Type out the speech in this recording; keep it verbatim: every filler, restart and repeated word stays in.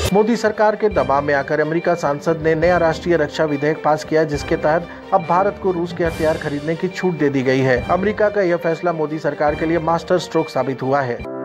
मोदी सरकार के दबाव में आकर अमेरिका सांसद ने नया राष्ट्रीय रक्षा विधेयक पास किया, जिसके तहत अब भारत को रूस के हथियार खरीदने की छूट दे दी गई है। अमेरिका का यह फैसला मोदी सरकार के लिए मास्टर स्ट्रोक साबित हुआ है।